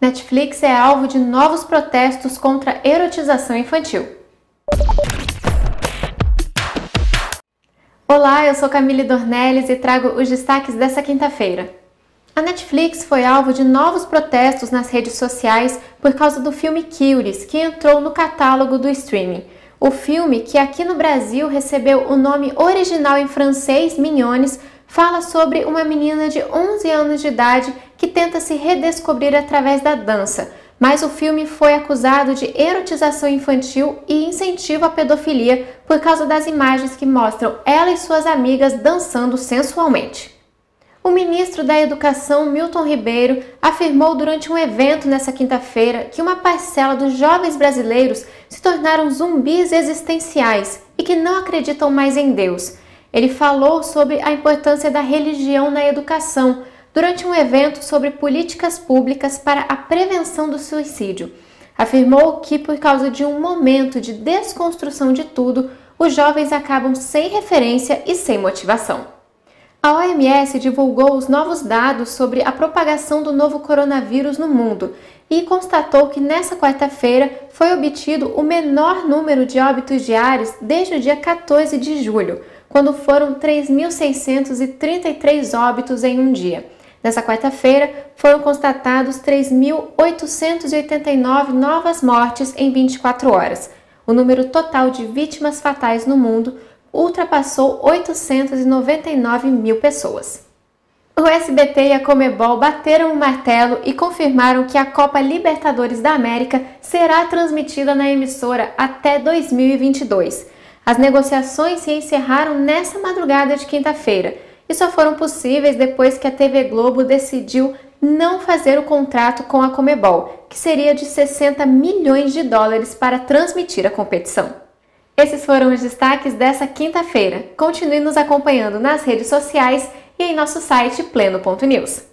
Netflix é alvo de novos protestos contra a erotização infantil. Olá, eu sou Camille Dornelles e trago os destaques dessa quinta-feira. A Netflix foi alvo de novos protestos nas redes sociais por causa do filme Cuties, que entrou no catálogo do streaming. O filme, que aqui no Brasil recebeu o nome original em francês Mignonnes, fala sobre uma menina de 11 anos de idade que tenta se redescobrir através da dança, mas o filme foi acusado de erotização infantil e incentivo à pedofilia por causa das imagens que mostram ela e suas amigas dançando sensualmente. O ministro da Educação, Milton Ribeiro, afirmou durante um evento nesta quinta-feira que uma parcela dos jovens brasileiros se tornaram zumbis existenciais e que não acreditam mais em Deus. Ele falou sobre a importância da religião na educação durante um evento sobre políticas públicas para a prevenção do suicídio. Afirmou que, por causa de um momento de desconstrução de tudo, os jovens acabam sem referência e sem motivação. A OMS divulgou os novos dados sobre a propagação do novo coronavírus no mundo e constatou que nessa quarta-feira foi obtido o menor número de óbitos diários desde o dia 14 de julho, quando foram 3.633 óbitos em um dia. Nessa quarta-feira, foram constatados 3.889 novas mortes em 24 horas. O número total de vítimas fatais no mundo ultrapassou 899 mil pessoas. O SBT e a Conmebol bateram o martelo e confirmaram que a Copa Libertadores da América será transmitida na emissora até 2022. As negociações se encerraram nessa madrugada de quinta-feira e só foram possíveis depois que a TV Globo decidiu não fazer o contrato com a Conmebol, que seria de 60 milhões de dólares para transmitir a competição. Esses foram os destaques dessa quinta-feira. Continue nos acompanhando nas redes sociais e em nosso site pleno.news.